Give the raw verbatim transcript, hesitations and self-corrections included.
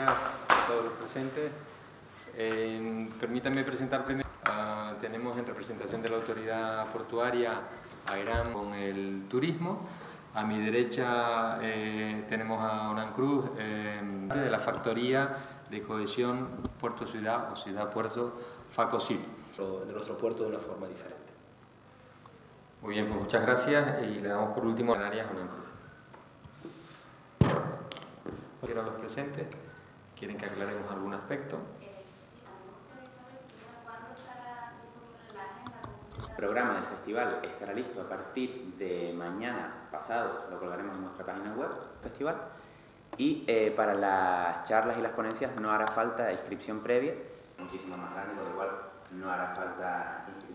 días a todos los presentes. Eh, permítanme presentar primero. Uh, tenemos en representación de la autoridad portuaria a Irán con el turismo. A mi derecha eh, tenemos a Oran Cruz, eh, de la factoría de cohesión Puerto-Ciudad o Ciudad-Puerto FACOSIP. De nuestro puerto de una forma diferente. Muy bien, pues muchas gracias y le damos por último a Canarias a Oran Cruz. ¿Quieren los presentes? ¿Quieren que aclaremos algún aspecto? El programa del festival estará listo a partir de mañana pasado, lo colgaremos en nuestra página web festival, y eh, para las charlas y las ponencias no hará falta inscripción previa, muchísimo más grande, por lo cual no hará falta inscripción.